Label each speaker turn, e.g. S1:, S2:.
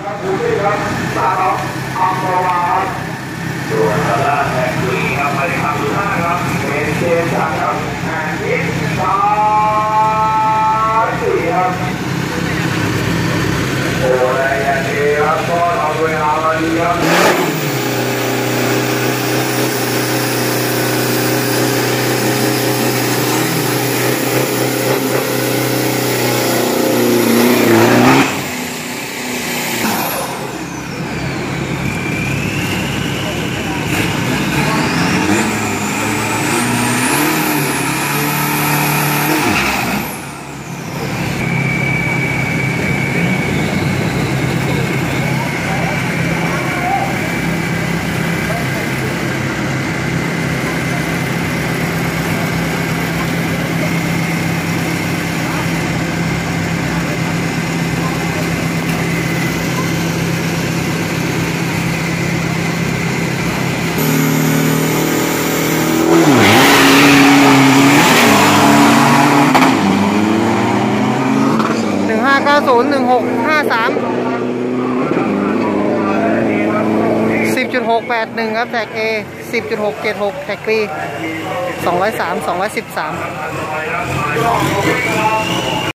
S1: ส่วนตลาดแห่งนี้ครับมาในคำที่5ครับเป็นเจสันครับแห่งที่3-4ครับโอ้ยอย่างนี้ครับก็เอาเวลามาดีครับ
S2: 10.683 10.681 ครับแท็ก A 10.676 แท็ก B 203 213